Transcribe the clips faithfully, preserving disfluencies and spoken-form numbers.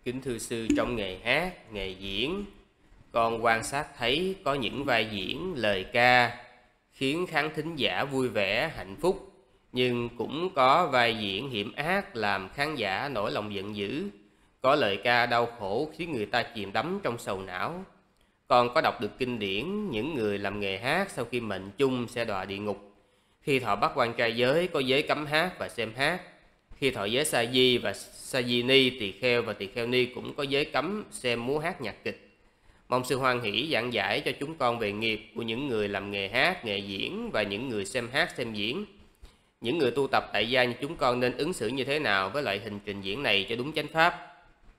Kính thưa sư, trong nghề hát, nghề diễn, con quan sát thấy có những vai diễn, lời ca khiến khán thính giả vui vẻ, hạnh phúc, nhưng cũng có vai diễn hiểm ác làm khán giả nổi lòng giận dữ, có lời ca đau khổ khiến người ta chìm đắm trong sầu não. Con có đọc được kinh điển những người làm nghề hát sau khi mệnh chung sẽ đọa địa ngục. Khi thọ bắt quan trai giới có giới cấm hát và xem hát. Khi thọ giới sa di và sa di ni, tỳ kheo và tỳ kheo ni cũng có giới cấm xem múa hát nhạc kịch. Mong sư hoan hỷ giảng giải cho chúng con về nghiệp của những người làm nghề hát, nghề diễn và những người xem hát, xem diễn. Những người tu tập tại gia như chúng con nên ứng xử như thế nào với loại hình trình diễn này cho đúng chánh pháp?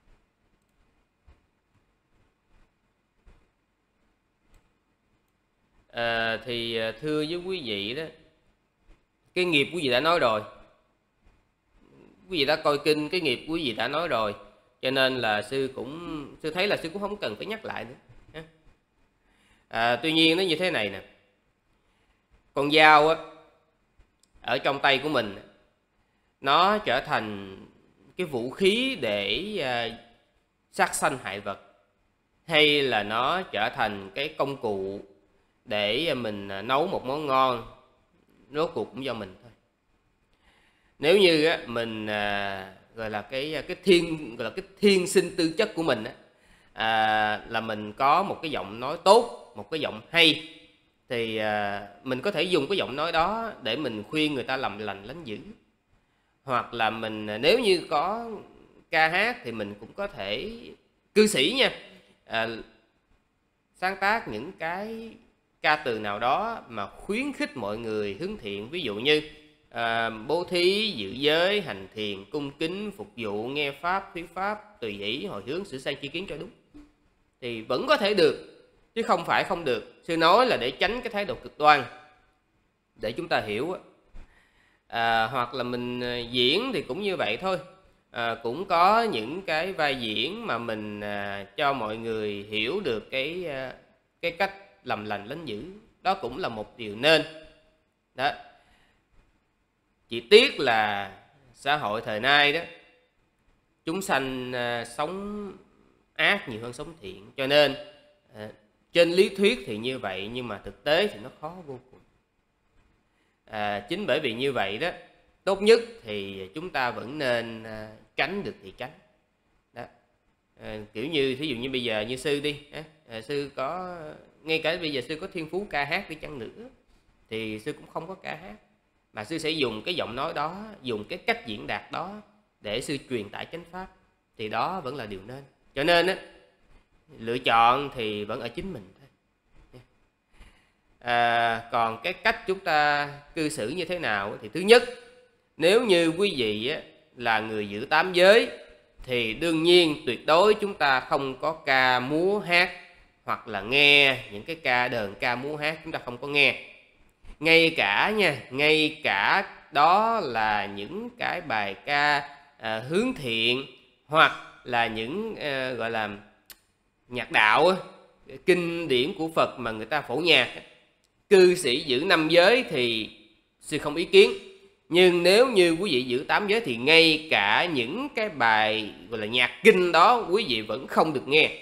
À, thì thưa với quý vị đó, cái nghiệp quý vị đã nói rồi, quý vị đã coi kinh, cái nghiệp quý vị đã nói rồi, cho nên là sư cũng sư thấy là sư cũng không cần phải nhắc lại nữa. À, tuy nhiên nó như thế này nè, con dao á, ở trong tay của mình nó trở thành cái vũ khí để uh, sát sanh hại vật, hay là nó trở thành cái công cụ để mình nấu một món ngon, rốt cuộc cũng do mình thôi. Nếu như á, mình à, gọi là cái cái thiên gọi là cái thiên sinh tư chất của mình á, à, là mình có một cái giọng nói tốt, một cái giọng hay, thì à, mình có thể dùng cái giọng nói đó để mình khuyên người ta làm lành lánh dữ. Hoặc là mình nếu như có ca hát thì mình cũng có thể cư sĩ nha, à, sáng tác những cái ca từ nào đó mà khuyến khích mọi người hướng thiện, ví dụ như à, bố thí, giữ giới, hành thiền, cung kính, phục vụ, nghe pháp, thuyết pháp, tùy hỷ, hồi hướng, sửa sai chi kiến cho đúng, thì vẫn có thể được, chứ không phải không được. Sư nói là để tránh cái thái độ cực đoan, để chúng ta hiểu. À, hoặc là mình diễn thì cũng như vậy thôi, à, cũng có những cái vai diễn mà mình à, cho mọi người hiểu được cái à, cái cách làm lành lánh dữ, đó cũng là một điều nên. Đó, chỉ tiếc là xã hội thời nay đó, chúng sanh à, sống ác nhiều hơn sống thiện, cho nên à, trên lý thuyết thì như vậy, nhưng mà thực tế thì nó khó vô cùng. À, chính bởi vì như vậy đó, tốt nhất thì chúng ta vẫn nên à, tránh được thì tránh. Đó. À, kiểu như thí dụ như bây giờ như sư đi, à, sư có ngay cả bây giờ sư có thiên phú ca hát đi chăng nữa, thì sư cũng không có ca hát, mà sư sẽ dùng cái giọng nói đó, dùng cái cách diễn đạt đó để sư truyền tải chánh pháp, thì đó vẫn là điều nên. Cho nên á, lựa chọn thì vẫn ở chính mình thôi. À, còn cái cách chúng ta cư xử như thế nào thì thứ nhất, nếu như quý vị á, là người giữ tám giới thì đương nhiên tuyệt đối chúng ta không có ca múa hát, hoặc là nghe những cái ca đờn ca múa hát chúng ta không có nghe. Ngay cả nha, ngay cả đó là những cái bài ca à, hướng thiện, hoặc là những à, gọi là nhạc đạo, kinh điển của Phật mà người ta phổ nhạc, cư sĩ giữ năm giới thì sư không ý kiến. Nhưng nếu như quý vị giữ tám giới thì ngay cả những cái bài gọi là nhạc kinh đó quý vị vẫn không được nghe.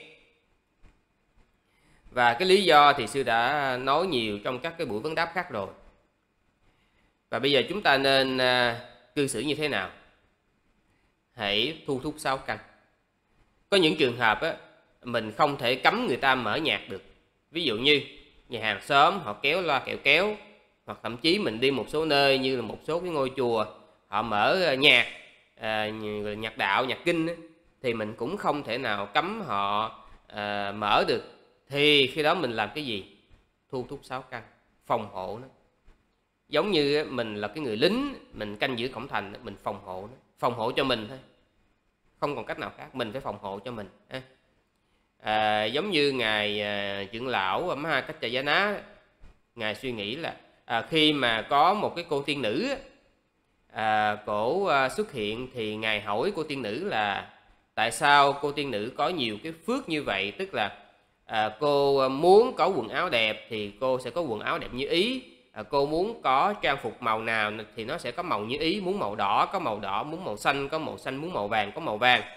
Và cái lý do thì sư đã nói nhiều trong các cái buổi vấn đáp khác rồi. Và bây giờ chúng ta nên uh, cư xử như thế nào? Hãy thu thúc sáu căn. Có những trường hợp á, mình không thể cấm người ta mở nhạc được. Ví dụ như nhà hàng xóm họ kéo loa kẹo kéo, hoặc thậm chí mình đi một số nơi như là một số cái ngôi chùa họ mở nhạc à, nhạc đạo, nhạc kinh ấy, thì mình cũng không thể nào cấm họ à, mở được. Thì khi đó mình làm cái gì? Thu thúc sáu căn, phòng hộ nó. Giống như mình là cái người lính, mình canh giữ cổng thành, mình phòng hộ nó. Phòng hộ cho mình thôi, không còn cách nào khác, mình phải phòng hộ cho mình. À, giống như ngài à, trưởng lão Maha Kaccayana, ngài suy nghĩ là à, khi mà có một cái cô tiên nữ à, cổ à, xuất hiện, thì ngài hỏi cô tiên nữ là tại sao cô tiên nữ có nhiều cái phước như vậy, tức là à, cô muốn có quần áo đẹp thì cô sẽ có quần áo đẹp như ý, à, cô muốn có trang phục màu nào thì nó sẽ có màu như ý, muốn màu đỏ có màu đỏ, muốn màu xanh có màu xanh, muốn màu vàng có màu vàng.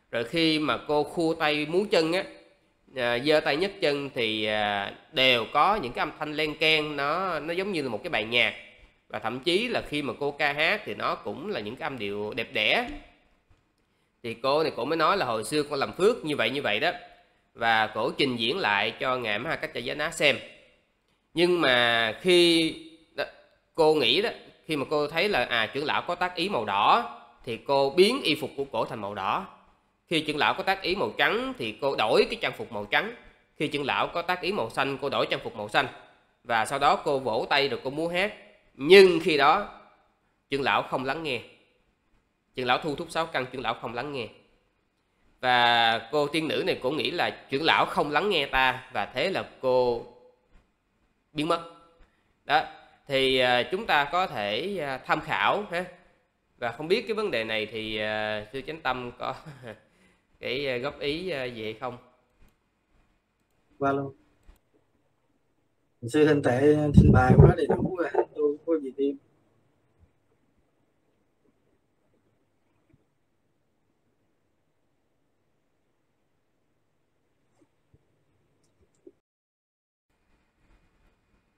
Rồi khi mà cô khua tay múa chân á, à, giơ tay nhấc chân thì à, đều có những cái âm thanh len keng, nó nó giống như là một cái bài nhạc. Và thậm chí là khi mà cô ca hát thì nó cũng là những cái âm điệu đẹp đẽ. Thì cô này cổ mới nói là hồi xưa con làm phước như vậy như vậy đó, và cổ trình diễn lại cho ngài Ma Ha Cách Cha Giá Ná xem. Nhưng mà khi đó, cô nghĩ đó, khi mà cô thấy là à trưởng lão có tác ý màu đỏ thì cô biến y phục của cổ thành màu đỏ. Khi trưởng lão có tác ý màu trắng thì cô đổi cái trang phục màu trắng. Khi trưởng lão có tác ý màu xanh, cô đổi trang phục màu xanh. Và sau đó cô vỗ tay rồi cô múa hát. Nhưng khi đó trưởng lão không lắng nghe. Trưởng lão thu thúc sáu căn, trưởng lão không lắng nghe. Và cô tiên nữ này cũng nghĩ là trưởng lão không lắng nghe ta, và thế là cô biến mất. Đó, thì chúng ta có thể tham khảo ha. Và không biết cái vấn đề này thì sư Chánh Tâm có cái góp ý gì hay không? Qua luôn. Sư Thanh Tệ trình bày quá đầy đủ rồi, tôi có gì thêm.